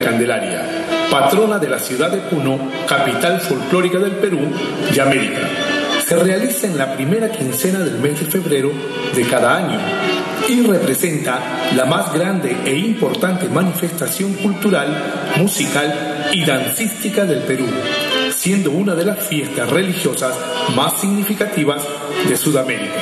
Candelaria, patrona de la ciudad de Puno, capital folclórica del Perú y América. Se realiza en la primera quincena del mes de febrero de cada año y representa la más grande e importante manifestación cultural, musical y dancística del Perú, siendo una de las fiestas religiosas más significativas de Sudamérica.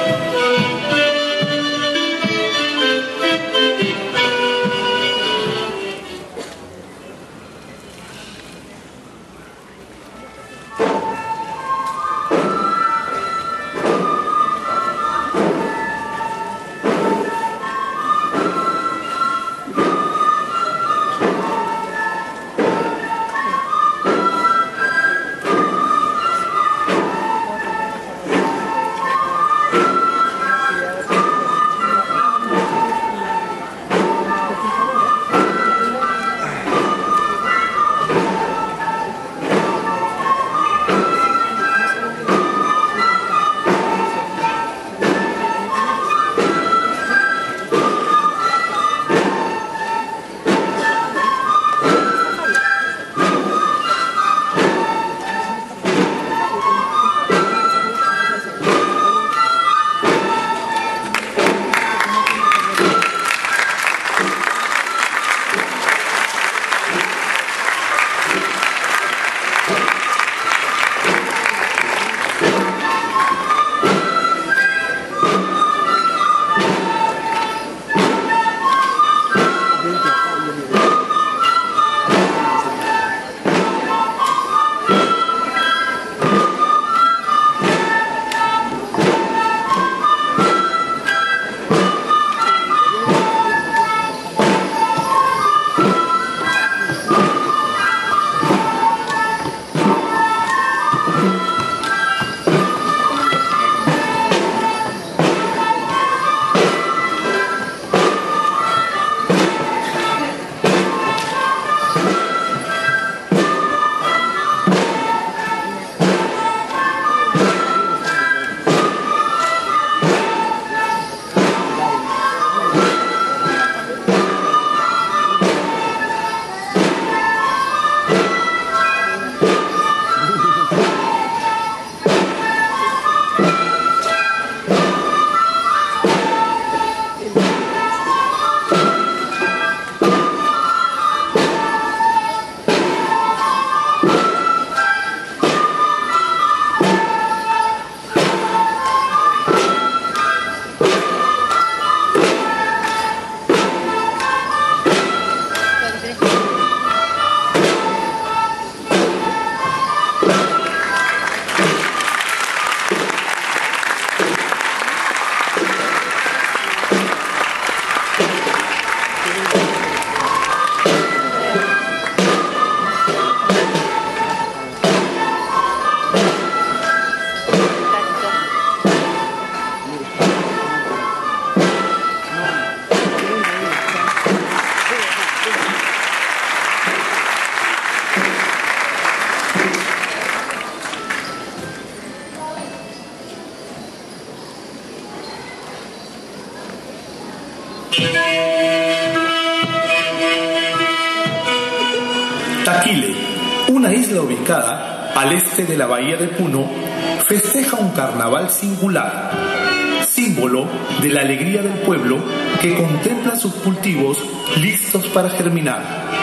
Taquile, una isla ubicada al este de la bahía de Puno, festeja un carnaval singular, símbolo de la alegría del pueblo que contempla sus cultivos listos para germinar.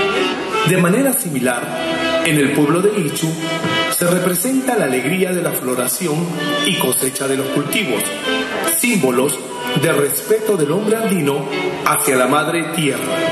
De manera similar, en el pueblo de Ichu se representa la alegría de la floración y cosecha de los cultivos, símbolos de respeto del hombre andino hacia la madre tierra.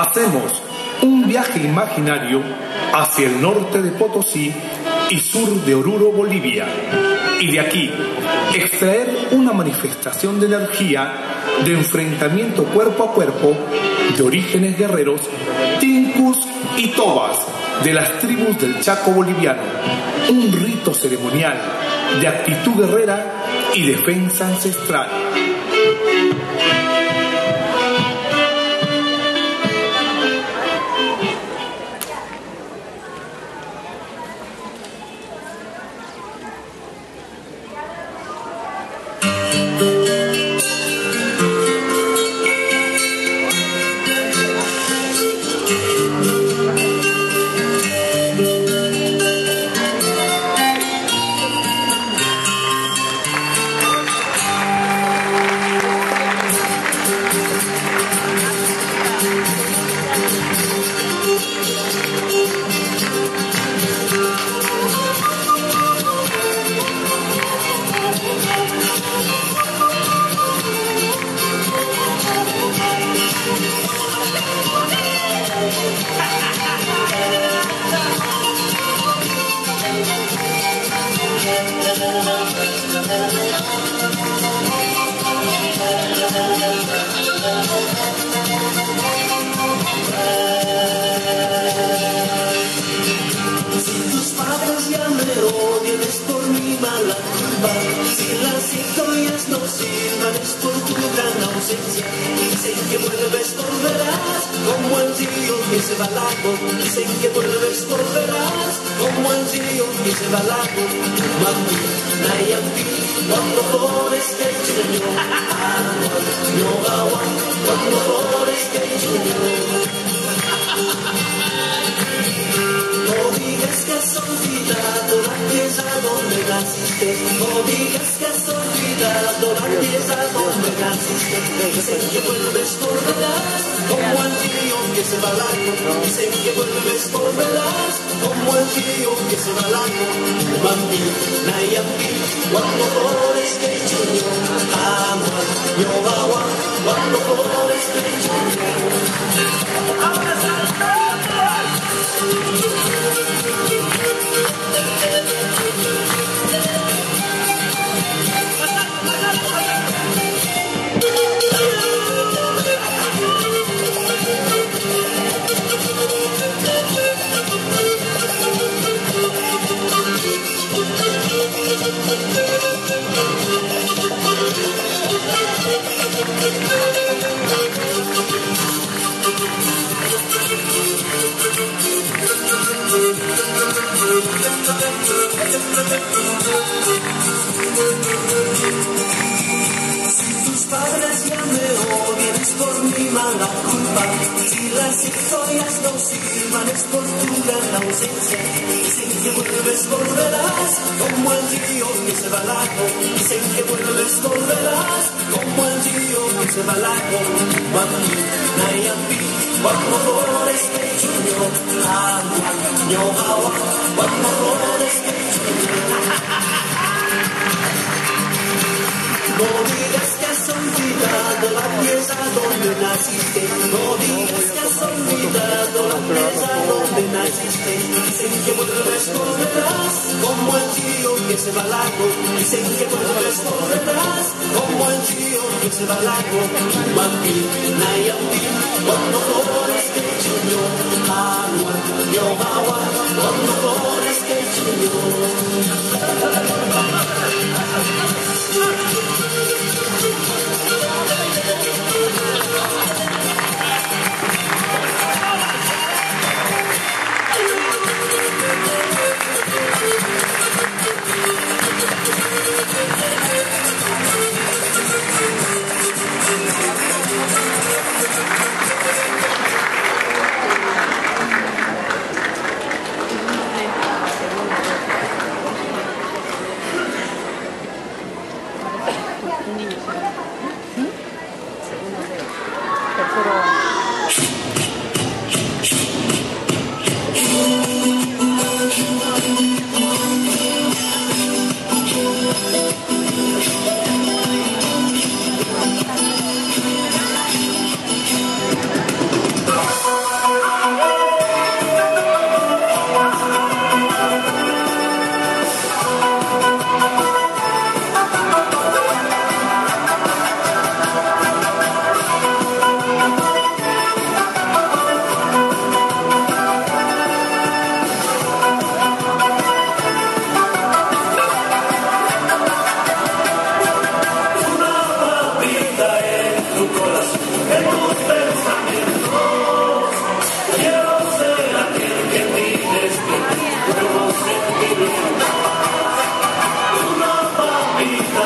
hacemos un viaje imaginario hacia el norte de Potosí y sur de Oruro, Bolivia, y de aquí extraer una manifestación de energía de enfrentamiento cuerpo a cuerpo de orígenes guerreros, tincus y tobas de las tribus del Chaco boliviano, un rito ceremonial de actitud guerrera y defensa ancestral.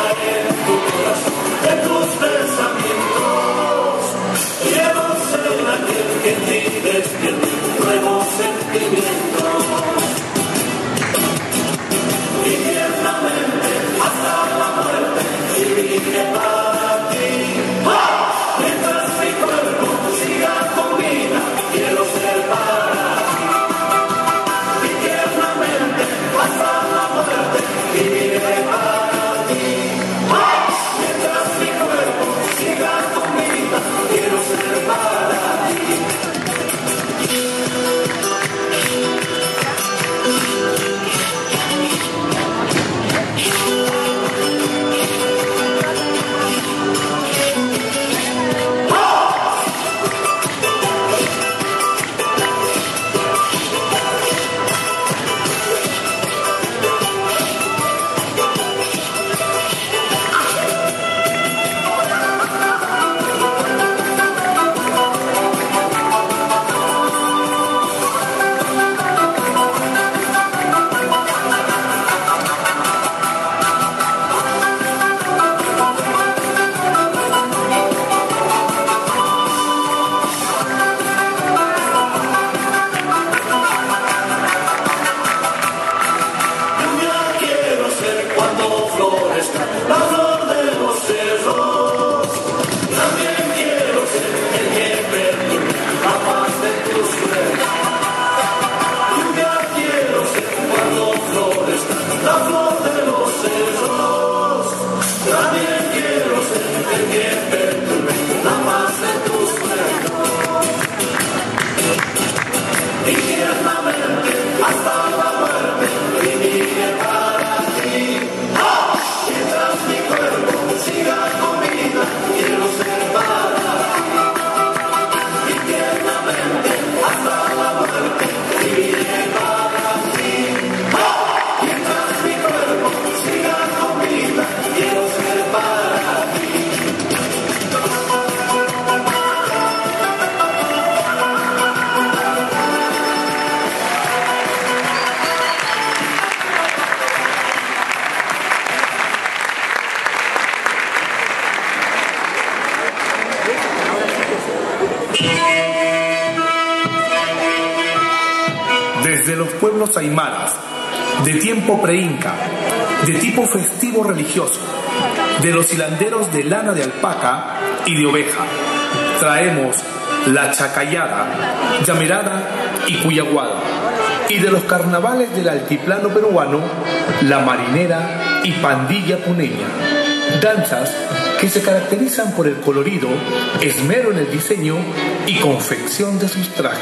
Desde los pueblos aymaras, de tiempo preinca, de tipo festivo religioso, de los hilanderos de lana de alpaca y de oveja, traemos la chacayada, llamerada y cuyaguada, y de los carnavales del altiplano peruano, la marinera y pandilla puneña, danzas que se caracterizan por el colorido, esmero en el diseño y confección de sus trajes.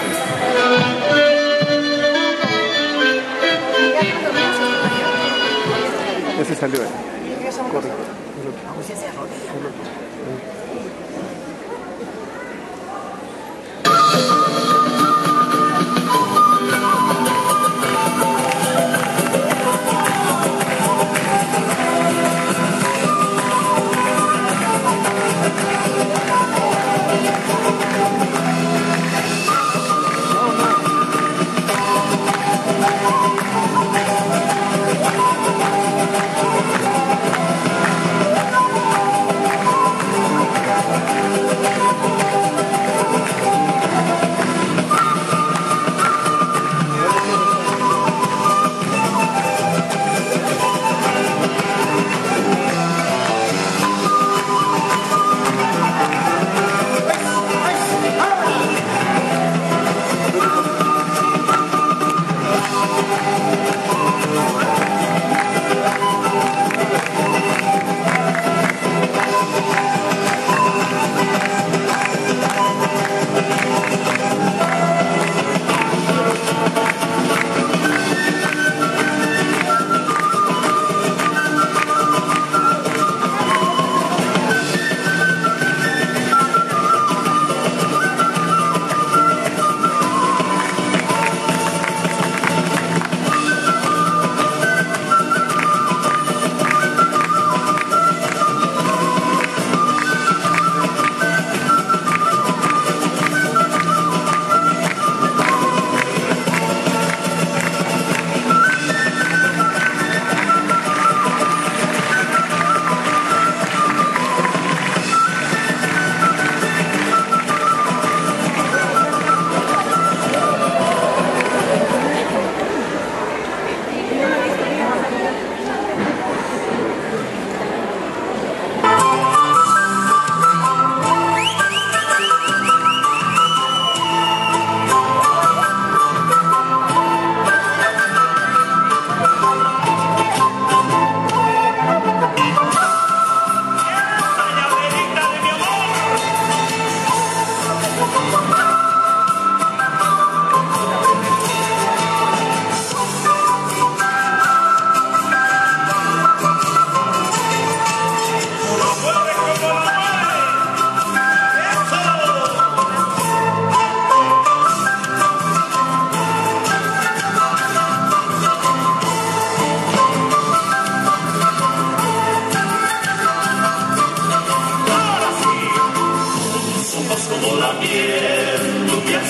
Ese salió ahí. Corre.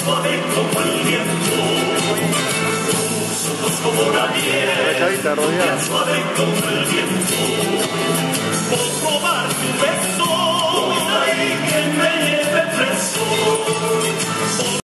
suave como el viento. Tus ojos como la nieve, suave como el viento. Por robar tu beso, y que me lleve preso.